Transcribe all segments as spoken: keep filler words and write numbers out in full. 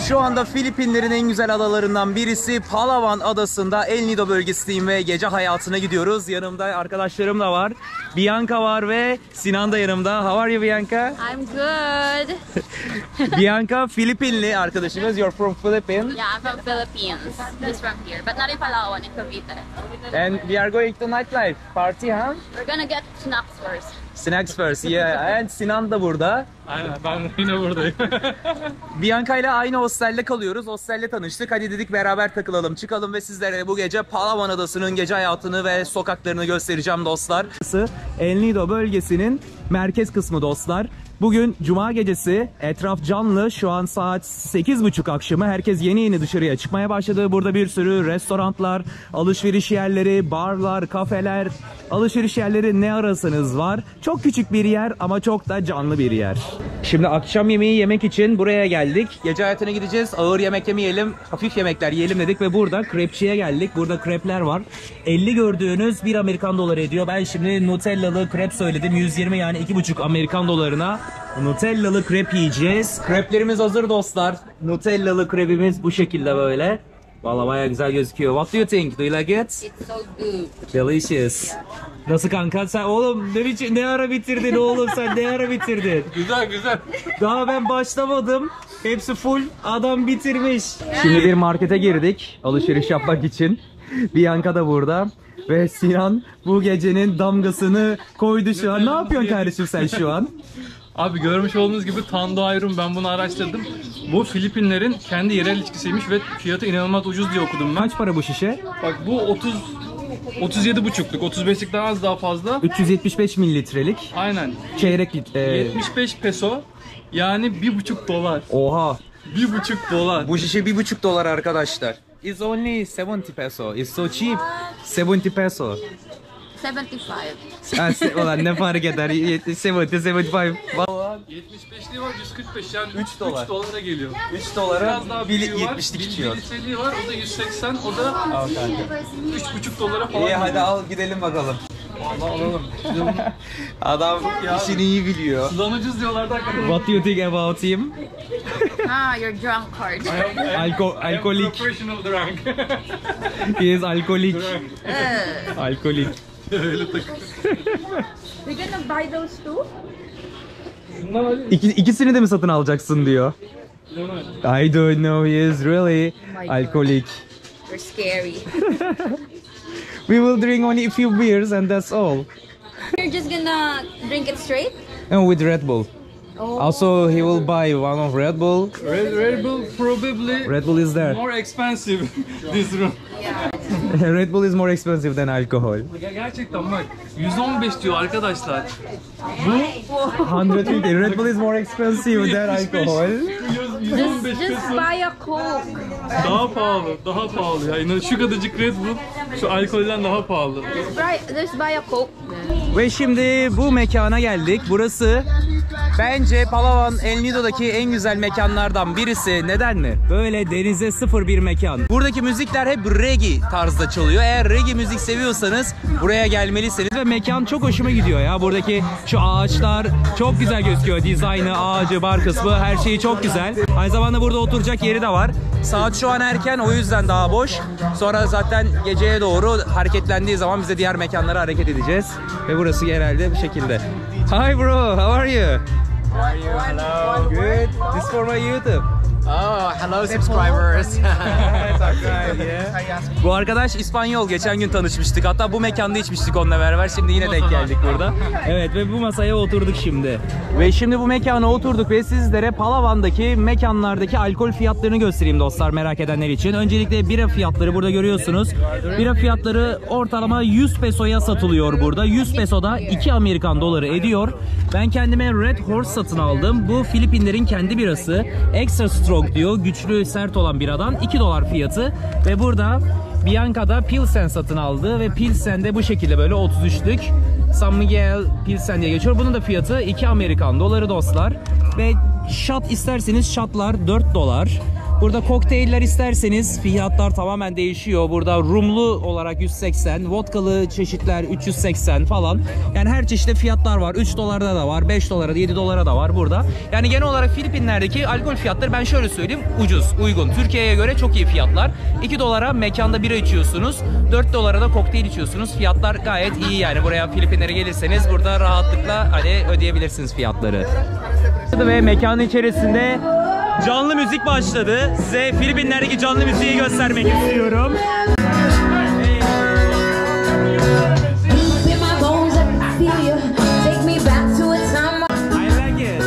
Şu anda Filipinlerin en güzel adalarından birisi Palawan adasında El Nido bölgesindeyim ve gece hayatına gidiyoruz. Yanımda arkadaşlarım da var. Bianca var ve Sinan da yanımda. How are you Bianca? I'm good. Bianca Filipinli arkadaşımız. You're from Philippines? Yeah, I'm from Philippines. Just from here, but not in Palawan, in Cavite. And we are going to nightlife party, huh? We're gonna get snacks first. Snacks first, yeah. And Sinan da burada. Aynen, ben yine buradayım. Bianca ile aynı hostelde kalıyoruz. Hostelde tanıştık. Hadi dedik beraber takılalım, çıkalım ve sizlere bu gece Palawan Adası'nın gece hayatını ve sokaklarını göstereceğim dostlar. El Nido bölgesinin merkez kısmı dostlar. Bugün Cuma gecesi, etraf canlı. Şu an saat sekiz buçuk akşamı. Herkes yeni yeni dışarıya çıkmaya başladı. Burada bir sürü restoranlar, alışveriş yerleri, barlar, kafeler, alışveriş yerleri ne ararsanız var. Çok küçük bir yer ama çok da canlı bir yer. Şimdi akşam yemeği yemek için buraya geldik. Gece hayatına gideceğiz. Ağır yemek yemeyelim, hafif yemekler yiyelim dedik ve burada krepçiye geldik. Burada krepler var. elli gördüğünüz bir Amerikan doları ediyor. Ben şimdi Nutellalı krep söyledim. yüz yirmi yani iki buçuk Amerikan dolarına Nutellalı krep yiyeceğiz. Kreplerimiz hazır dostlar. Nutellalı krepimiz bu şekilde böyle. Vallahi bayağı güzel gözüküyor. What do you think? Do you like it? It's so good. Delicious. Nasıl kanka? Sen oğlum ne, biçim, ne ara bitirdin oğlum sen ne ara bitirdin? Güzel güzel. Daha ben başlamadım. Hepsi full. Adam bitirmiş. Şimdi bir markete girdik alışveriş yapmak için. Bianca da burada. Ve Sinan bu gecenin damgasını koydu şu an. Ne yapıyorsun kardeşim sen şu an? Abi görmüş olduğunuz gibi Tando Ayrum, ben bunu araştırdım. Bu Filipinlerin kendi yerel içkisiymiş ve fiyatı inanılmaz ucuz diye okudum ben. Kaç para bu şişe? Bak bu otuz otuz yedi buçukluk, otuz beşlikten az daha fazla. üç yüz yetmiş beş mililitrelik. Aynen. Çeyrek litre. E... yetmiş beş peso yani bir buçuk dolar. Oha. Bir buçuk dolar. Bu şişe bir buçuk dolar arkadaşlar. It's only seventy peso. It's so cheap. seventy peso. seventy-five. Ha, se ulan ne fark eder? yetmiş, seventy-five. yetmiş beşliği var, yüz kırk beş yani üç dolar. üç dolara geliyor. üç dolara Biraz daha büyüğü var. yetmişlik içiyor. bir litreliği var, o da yüz seksen, o da üç buçuk dolara falan. İyi hadi al gidelim bakalım. Vallahi alalım. Adam işini iyi biliyor. Sudan ucuz diyorlardı hakikaten. What do you think about him? Ah, you're drunk card. Alko alkolik. Professional drunk. He is alkolik. Alkolik. Öyle takılıyor. We're gonna buy those too? İki, ikisini de mi satın alacaksın diyor. I don't know, he is really Oh alkolik. You're scary. We will drink only a few beers and that's all. You're just gonna drink it straight? And with Red Bull. Oh. Also, he will buy one of Red Bull. Red, Red Bull probably Red Bull is there. more expensive this room. Yeah. Red Bull is more expensive than alcohol. Ya gerçekten bak yüz on beş diyor arkadaşlar. Bu one hundred fifty. Red Bull is more expensive than alcohol. yüz on beş Just, just peso. buy a Coke. Daha pahalı, daha pahalı ya. İnan şu kadarcık Red Bull şu alkolden daha pahalı. Just buy, just buy a Coke. Ve şimdi bu mekana geldik. Burası bence Palawan El Nido'daki en güzel mekanlardan birisi. Neden mi? Böyle denize sıfır bir mekan. Buradaki müzikler hep reggae tarzda çalıyor. Eğer reggae müzik seviyorsanız buraya gelmelisiniz. Ve mekan çok hoşuma gidiyor ya. Buradaki şu ağaçlar çok güzel gözüküyor. Dizaynı, ağacı, bar kısmı her şeyi çok güzel. Aynı zamanda burada oturacak yeri de var. Saat şu an erken, o yüzden daha boş. Sonra zaten geceye doğru hareketlendiği zaman biz de diğer mekanlara hareket edeceğiz. Ve burası genelde bu şekilde. Hi bro, how are you? How are you? Hello. Good. This for my YouTube. Oh, hello subscribers. Bu arkadaş İspanyol. Geçen gün tanışmıştık. Hatta bu mekanda içmiştik onunla beraber. Şimdi yine denk geldik burada. Evet ve bu masaya oturduk şimdi. Ve şimdi bu mekana oturduk ve sizlere Palawan'daki mekanlardaki alkol fiyatlarını göstereyim dostlar, merak edenler için. Öncelikle bira fiyatları burada görüyorsunuz. Bira fiyatları ortalama yüz pesoya satılıyor burada. yüz pesoda iki Amerikan doları ediyor. Ben kendime Red Horse satın aldım. Bu Filipinlerin kendi birası. Extra Strong diyor. Güçlü, sert olan biradan iki dolar fiyatı. Ve burada Bianca da Pilsen satın aldı ve Pilsen de bu şekilde böyle otuz üçlük San Miguel Pilsen diye geçiyor. Bunun da fiyatı iki Amerikan doları dostlar. Ve shot isterseniz shotlar dört dolar. Burada kokteyller isterseniz fiyatlar tamamen değişiyor. Burada rumlu olarak yüz seksen, vodkalı çeşitler üç yüz seksen falan. Yani her çeşitte fiyatlar var. üç dolarda da var, beş dolara da, yedi dolara da var burada. Yani genel olarak Filipinler'deki alkol fiyatları ben şöyle söyleyeyim, ucuz, uygun. Türkiye'ye göre çok iyi fiyatlar. iki dolara mekanda bira içiyorsunuz, dört dolara da kokteyl içiyorsunuz. Fiyatlar gayet iyi yani. Buraya Filipinlere gelirseniz burada rahatlıkla hani ödeyebilirsiniz fiyatları. Ve mekanın içerisinde canlı müzik başladı. Size Filipinler'deki canlı müziği göstermek istiyorum. I like it.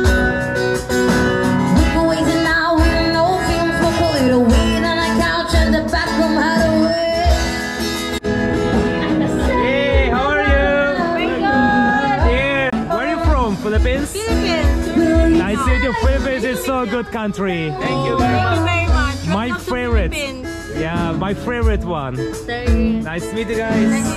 Hey, how are you? Yeah. Where are you from? Philippines? Nice to meet you. Philippines is so good country. Thank you very much. very much. My Welcome to favorite. Philippines. Yeah, my favorite one. Nice to meet you guys.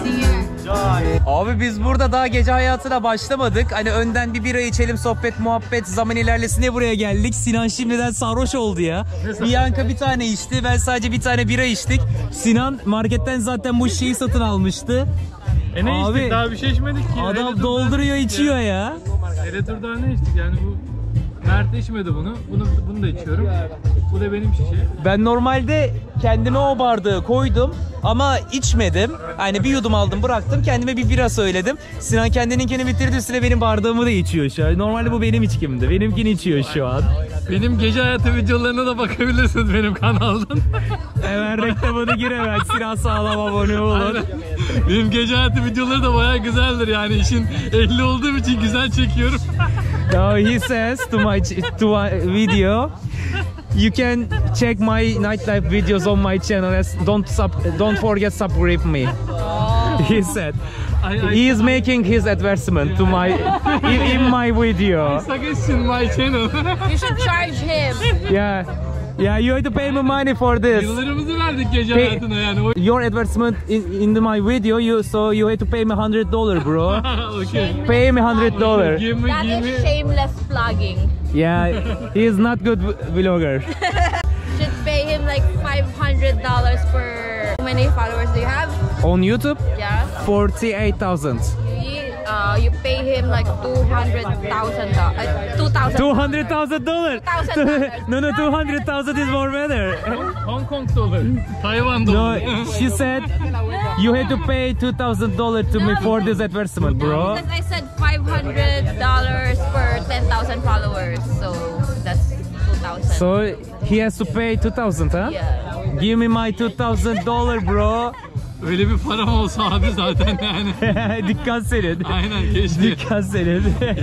Abi biz burada daha gece hayatına başlamadık. Hani önden bir bira içelim, sohbet, muhabbet, zaman ilerlesin diye buraya geldik. Sinan şimdiden sarhoş oldu ya. Bianca bir tane içti, ben sadece bir tane bira içtik. Sinan marketten zaten bu şeyi satın almıştı. E ne Abi, içtik? Daha bir şey içmedik ki. Adam dolduruyor, içiyor ya. Elektrik daha ne içtik yani bu. Mert içmedi bunu. Bunu bunu da içiyorum. Bu da benim şişe. Ben normalde kendime o bardağı koydum ama içmedim. Yani bir yudum aldım, bıraktım. Kendime bir bira söyledim. Sinan kendininkini bitirdi, üstüne benim bardağımı da içiyor şu an. Normalde bu benim içkimdi. Benimkini içiyor şu an. Benim gece hayatı videolarına da bakabilirsiniz benim kanaldan. Hemen reklamını gir hemen. Sinan Sağlam abone olun. Benim gece hayatı videoları da bayağı güzeldir yani işin ehli olduğum için güzel çekiyorum. Now he says to my to my video, you can check my nightlife videos on my channel. As don't sub, don't forget subscribe me. He said. I, I, He is making his advertisement to my in, in my video. suggestion my channel. You should charge him. Yeah, yeah. You have to pay me money for this. Yıllarımızı verdik gece Pay- hayatına yani. O- Your advertisement in, in the, my video, you so you have to pay me hundred dollar, bro. Okay. Pay me hundred dollar. Give me, That give is me. shameless plugging. Yeah, he is not good vlogger. Should pay him like five hundred dollars per. How many followers do you have? On YouTube, Yeah. forty-eight thousand. You, uh, you pay him like two hundred thousand dollars. Uh, two thousand. Two hundred thousand dollar. $200. No, no, two hundred thousand is more better. Hong Kong dolar. Tayvan No, dolar. she said you have to pay two thousand dollars to me for this advertisement, bro. Because I said five hundred dollars per ten thousand followers, so that's two thousand. So he has to pay two thousand, huh? Yeah. Give me my two thousand dollar, bro. Öyle bir param olsa abi zaten yani. Dikkat senin. Aynen keşke. Dikkat senin.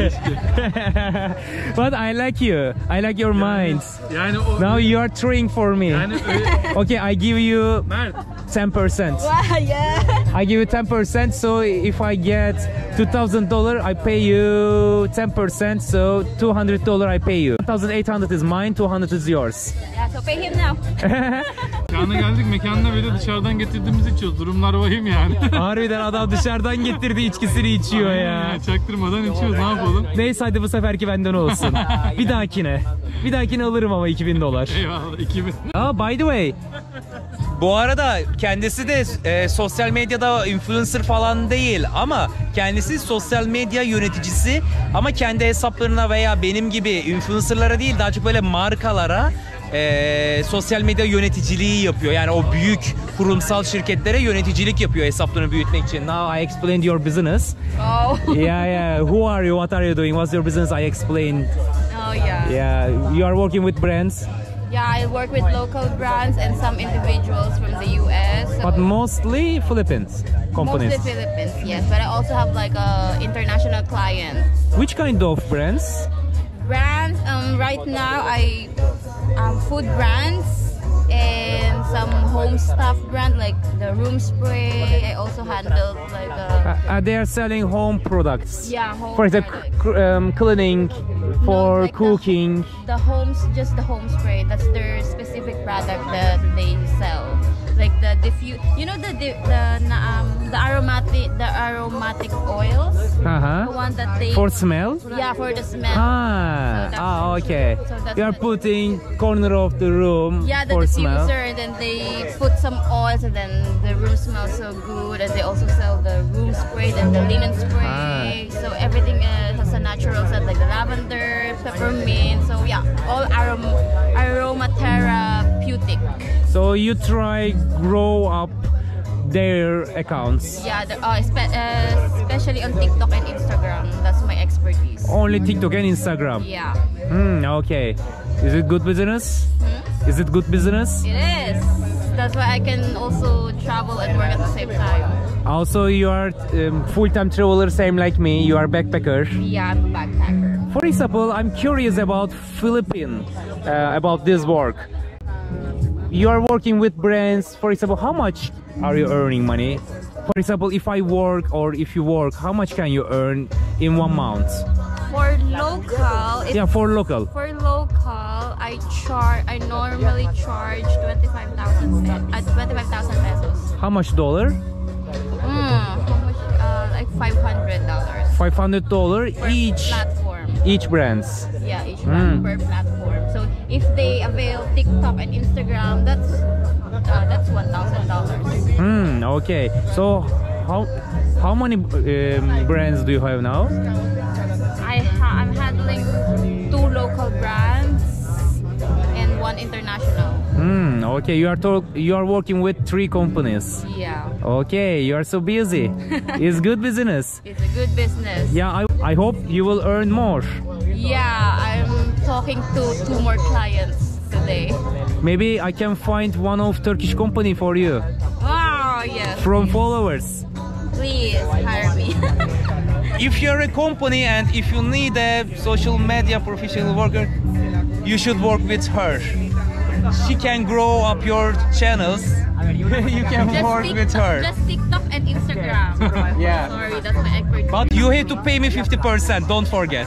But I like you. I like your mind. Yani o Now you are trying for me. yani öyle, Okay, I give you Mert ten percent. Yeah. I give you ten percent, so if I get two thousand dollars, I pay you ten percent, so two hundred dollars I pay you. one thousand eight hundred is mine, two hundred is yours. Yeah, so pay him now. mekana geldik, mekanına bile dışarıdan getirdiğimiz içiyoruz. Durumlar vahim yani. Harbiden adam dışarıdan getirdi içkisini içiyor ya. Çaktırmadan içiyoruz, ne yapalım? Neyse hadi bu seferki benden olsun. Bir dahakine. Bir dahakine alırım ama iki bin dolar. Eyvallah, iki bin. Aa, by the way. Bu arada kendisi de e, sosyal medyada influencer falan değil ama kendisi sosyal medya yöneticisi ama kendi hesaplarına veya benim gibi influencerlara değil daha çok böyle markalara e, sosyal medya yöneticiliği yapıyor. Yani o büyük kurumsal şirketlere yöneticilik yapıyor hesaplarını büyütmek için. Now I explained your business. Oh. Yeah, yeah. Who are you? What are you doing? What's your business? I explained. Oh yeah. Yeah, you are working with brands. Yeah, I work with local brands and some individuals from the U S. So But mostly Philippines companies. mostly Philippines, yes. But I also have like a international client. Which kind of brands? Brands, um, right now I um, food brands and some home stuff brand like the room spray. I also handled like a Uh, uh, they are selling home products. yeah home For example, product. cr- um, cleaning for like the- cooking. The homes, just the home spray. That's their specific product that they sell. Like the diffuse, you know the di- the na- um, the aromatic the aromatic oils. Uh-huh. The one that they For smell? yeah, for the smell. Ah, So that's ah, what- okay. so that's You are what- putting corner of the room Yeah, the for diffuser, smell. and then they put some oils, and then the room smells so good. And they also sell the room spray, then the linen spray. Ah. So everything uh, has a natural scent, like the lavender, peppermint. So yeah, all arom aromatherapeutic. So you try grow up their accounts. Yeah, the, uh, spe- uh, especially on TikTok and Instagram. That's my expertise. Only TikTok and Instagram. Yeah, Hmm, okay. Is it good business? Hmm? Is it good business? it is. That's why I can also travel and work at the same time. Also, you are um, full-time traveler, same like me. You are backpacker. Yeah, I'm a backpacker. For example, I'm curious about Philippines, uh, about this work. You are working with brands. For example, how much are you earning money? For example, if I work or if you work, how much can you earn in one month? For local, it's Yeah, for local. For local, I charge. I normally charge twenty-five thousand uh, twenty-five thousand pesos. How much dollar? Mm, how much? Uh, like five hundred dollars. five hundred dollars Per each platform. each brands. Yeah, each Mm. one per platform. So if they avail TikTok and Instagram, that's uh, that's one thousand dollars. Hmm, okay. So how how many um, brands do you have now? I ha- I'm handling two local brands and one international. Hmm, okay. You are to- you are working with three companies. Yeah, Okay, you are so busy. It's good business. it's a good business. Yeah, I, I hope you will earn more. Yeah, I'm talking to two more clients today. Maybe I can find one of Turkish company for you Wow, yes. from followers. Please hire me. If you're a company and if you need a social media professional worker, you should work with her. She can grow up your channels. You can work Tik- with her. Just TikTok and Instagram. Yeah. Sorry, that's my expertise. But you have to pay me fifty percent, don't forget.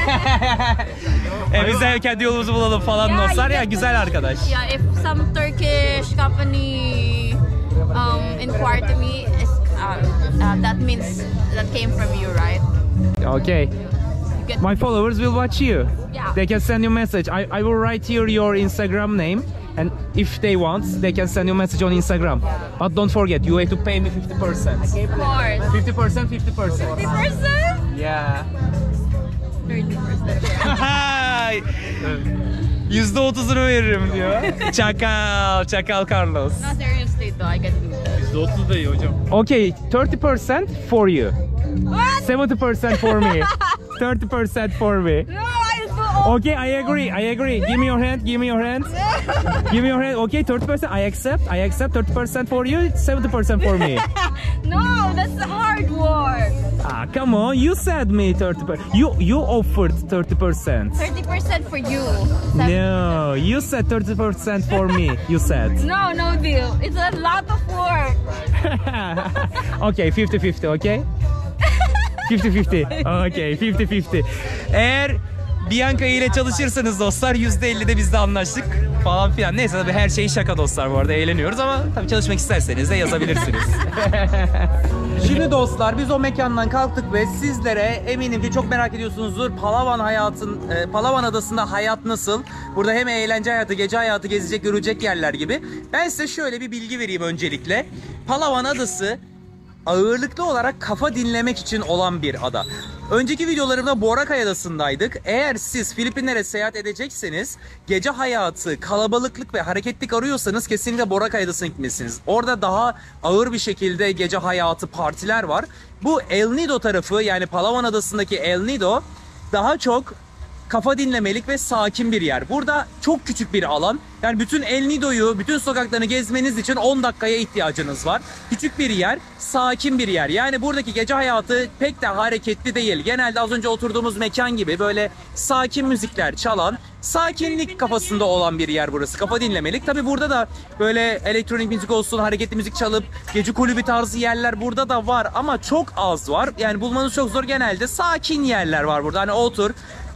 e biz de kendi yolumuzu bulalım falan Yeah, dostlar you ya, get güzel to- arkadaş. Yeah, if some Turkish company um, inquired to me, it's, uh, uh, that means that came from you, right? Okay. You get My followers will watch you. Yeah. They can send you message. I, I will write here your Instagram name, and if they want, they can send you message on Instagram. But don't forget, you have to pay me fifty percent. Of course. fifty percent, fifty percent. fifty percent? Yeah. thirty percent. yüzde otuzunu veririm diyor. Çakal, çakal Carlos. No, seriously though, I can do that. yüzde otuz da iyi hocam. Okay, thirty percent for you. What? seventy percent for me. thirty percent for me. No, I do. Okay, I agree. I agree. Give me your hand. Give me your hand. Give me your hand. Okay, thirty percent. I accept. I accept. thirty percent for you. seventy percent for me. No, that's hard work. Ah, come on. You said me thirty percent. You you offered thirty percent. thirty percent for you. No, you said thirty percent for me. You said. No, no deal. It's a lot of work. Okay, fifty fifty. Okay. fifty fifty. Okay, fifty fifty. Eğer Bianca ile çalışırsanız dostlar yüzde elli de biz de anlaştık falan filan. Neyse tabii her şey şaka dostlar, bu arada eğleniyoruz ama tabii çalışmak isterseniz de yazabilirsiniz. Şimdi dostlar biz o mekandan kalktık ve sizlere eminim ki çok merak ediyorsunuzdur. Palawan hayatın, e, Palawan adasında hayat nasıl? Burada hem eğlence hayatı, gece hayatı, gezecek, görecek yerler gibi. Ben size şöyle bir bilgi vereyim öncelikle. Palawan adası ağırlıklı olarak kafa dinlemek için olan bir ada. Önceki videolarımda Boracay Adası'ndaydık. Eğer siz Filipinlere seyahat edecekseniz, gece hayatı, kalabalıklık ve hareketlik arıyorsanız kesinlikle Boracay Adası'na gitmelisiniz. Orada daha ağır bir şekilde gece hayatı, partiler var. Bu El Nido tarafı, yani Palawan Adası'ndaki El Nido daha çok kafa dinlemelik ve sakin bir yer. Burada çok küçük bir alan. Yani bütün El Nido'yu, bütün sokaklarını gezmeniz için on dakikaya ihtiyacınız var. Küçük bir yer, sakin bir yer. Yani buradaki gece hayatı pek de hareketli değil. Genelde az önce oturduğumuz mekan gibi böyle sakin müzikler çalan, sakinlik kafasında olan bir yer burası. Kafa dinlemelik. Tabi burada da böyle elektronik müzik olsun, hareketli müzik çalıp gece kulübü tarzı yerler burada da var ama çok az var. Yani bulmanız çok zor. Genelde sakin yerler var burada. Hani otur,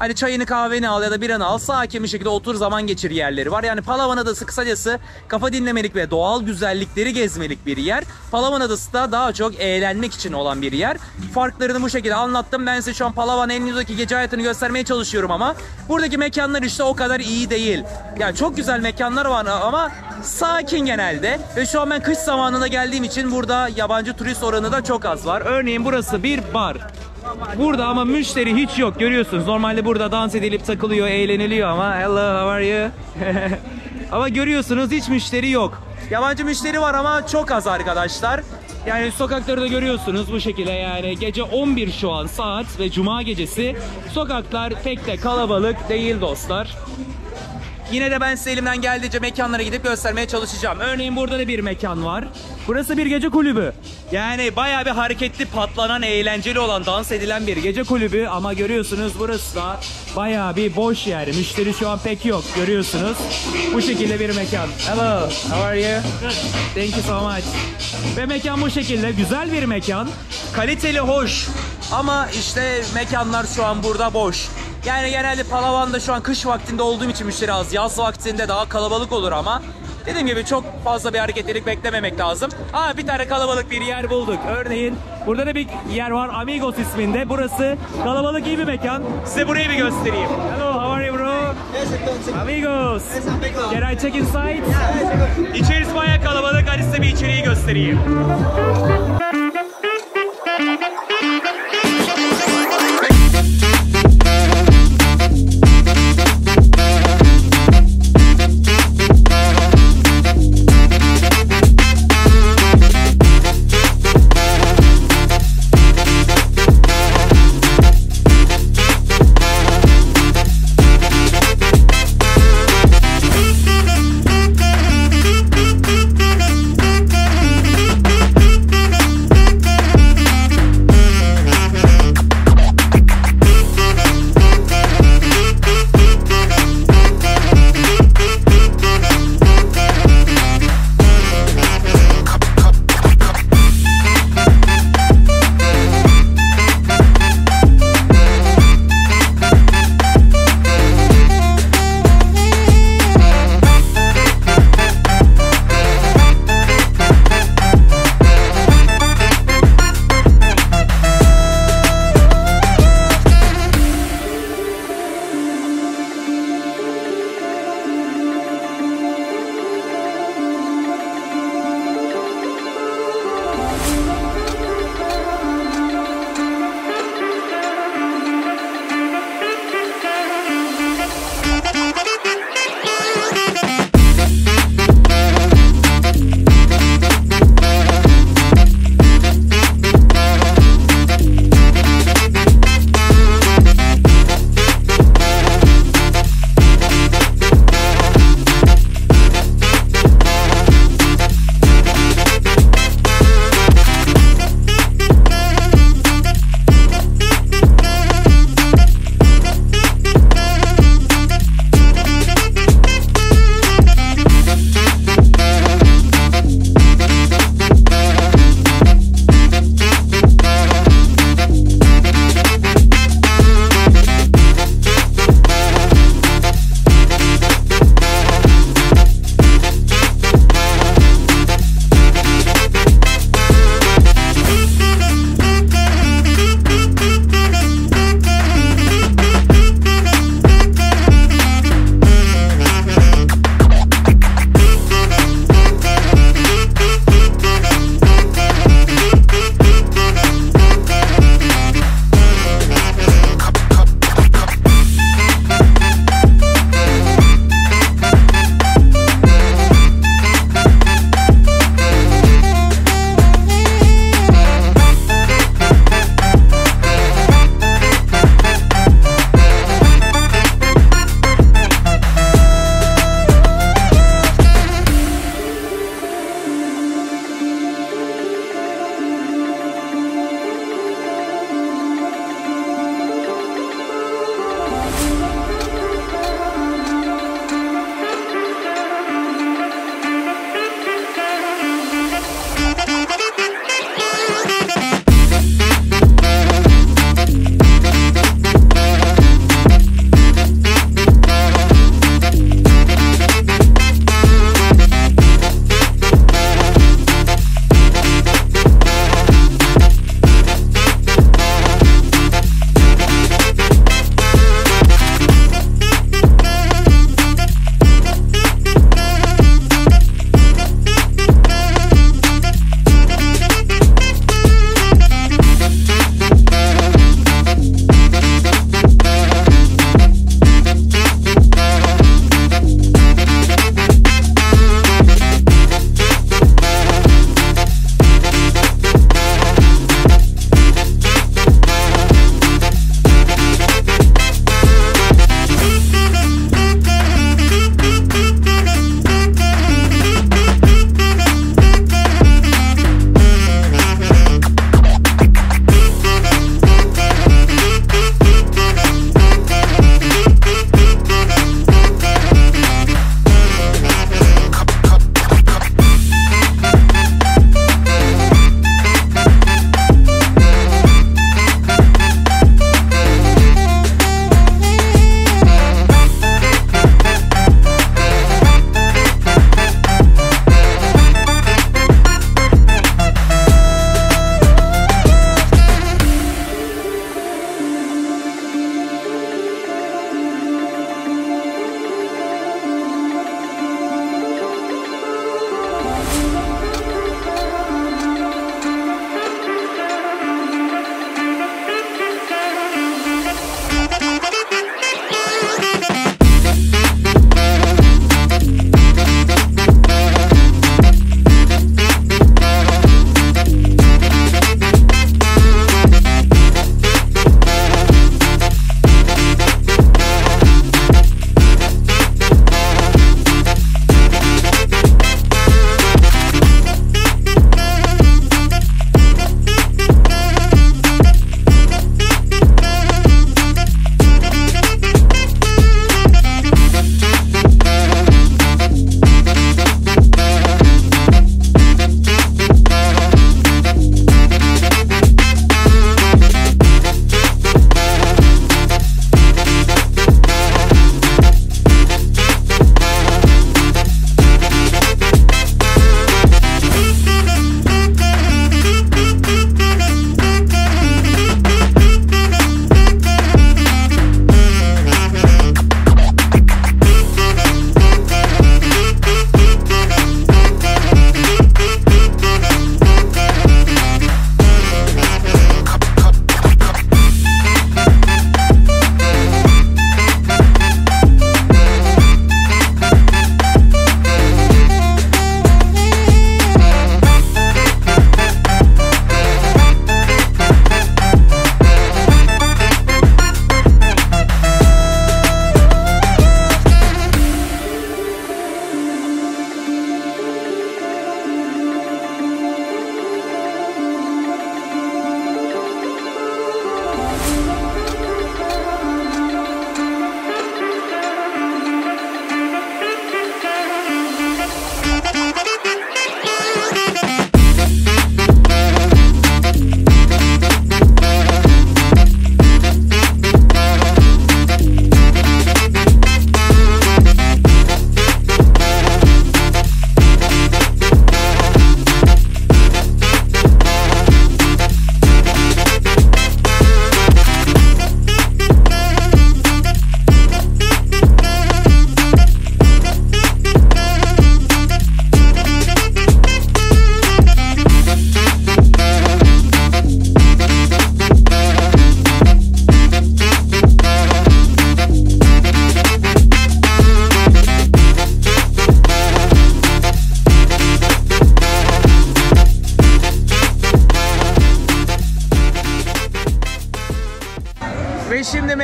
Hani çayını kahveni al ya da biranı al, sakin bir şekilde otur, zaman geçir yerleri var. Yani Palawan Adası kısacası kafa dinlemelik ve doğal güzellikleri gezmelik bir yer. Palawan Adası da daha çok eğlenmek için olan bir yer. Farklarını bu şekilde anlattım. Ben size şu an Palawan El Nido'daki gece hayatını göstermeye çalışıyorum ama buradaki mekanlar işte o kadar iyi değil. Yani çok güzel mekanlar var ama sakin genelde. Ve şu an ben kış zamanında geldiğim için burada yabancı turist oranı da çok az var. Örneğin burası bir bar. Burada ama müşteri hiç yok, görüyorsunuz. Normalde burada dans edilip takılıyor, eğleniliyor ama hello, how are you? Ama görüyorsunuz hiç müşteri yok. Yabancı müşteri var ama çok az arkadaşlar. Yani sokakları da görüyorsunuz bu şekilde, yani gece on bir şu an saat ve cuma gecesi. Sokaklar pek de kalabalık değil dostlar. Yine de ben size elimden geldiğince mekanlara gidip göstermeye çalışacağım. Örneğin burada da bir mekan var. Burası bir gece kulübü. Yani bayağı bir hareketli, patlanan, eğlenceli olan, dans edilen bir gece kulübü. Ama görüyorsunuz burası da bayağı bir boş yer. Müşteri şu an pek yok, görüyorsunuz. Bu şekilde bir mekan. Hello, how are you? Thank you so much. Ve mekan bu şekilde. Güzel bir mekan. Kaliteli, hoş. Ama işte mekanlar şu an burada boş. Yani genelde Palawan'da şu an kış vaktinde olduğum için müşteri az. Yaz vaktinde daha kalabalık olur ama dediğim gibi çok fazla bir hareketlilik beklememek lazım. Aa, bir tane kalabalık bir yer bulduk. Örneğin burada da bir yer var, Amigos isminde. Burası kalabalık, iyi bir mekan. Size burayı bir göstereyim. Hello, how are you bro? Amigos. Can I check inside? İçerisi bayağı kalabalık. Hadi size bir içeriği göstereyim.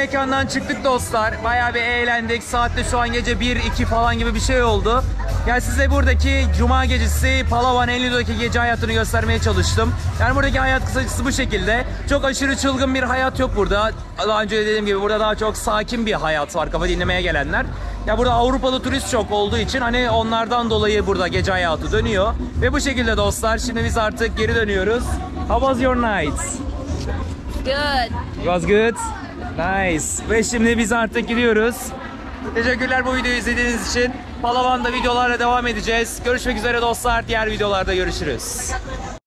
mekandan çıktık dostlar. Bayağı bir eğlendik. Saatte şu an gece bir iki falan gibi bir şey oldu. Yani size buradaki Cuma gecesi Palawan El Nido'daki gece hayatını göstermeye çalıştım. Yani buradaki hayat kısacası bu şekilde. Çok aşırı çılgın bir hayat yok burada. Daha önce de dediğim gibi burada daha çok sakin bir hayat var kafa dinlemeye gelenler. Ya burada Avrupalı turist çok olduğu için hani onlardan dolayı burada gece hayatı dönüyor. Ve bu şekilde dostlar şimdi biz artık geri dönüyoruz. How was your night? Good. It was good. Nice. Ve şimdi biz artık gidiyoruz. Teşekkürler bu videoyu izlediğiniz için. Palawan'da videolarla devam edeceğiz. Görüşmek üzere dostlar. Diğer videolarda görüşürüz.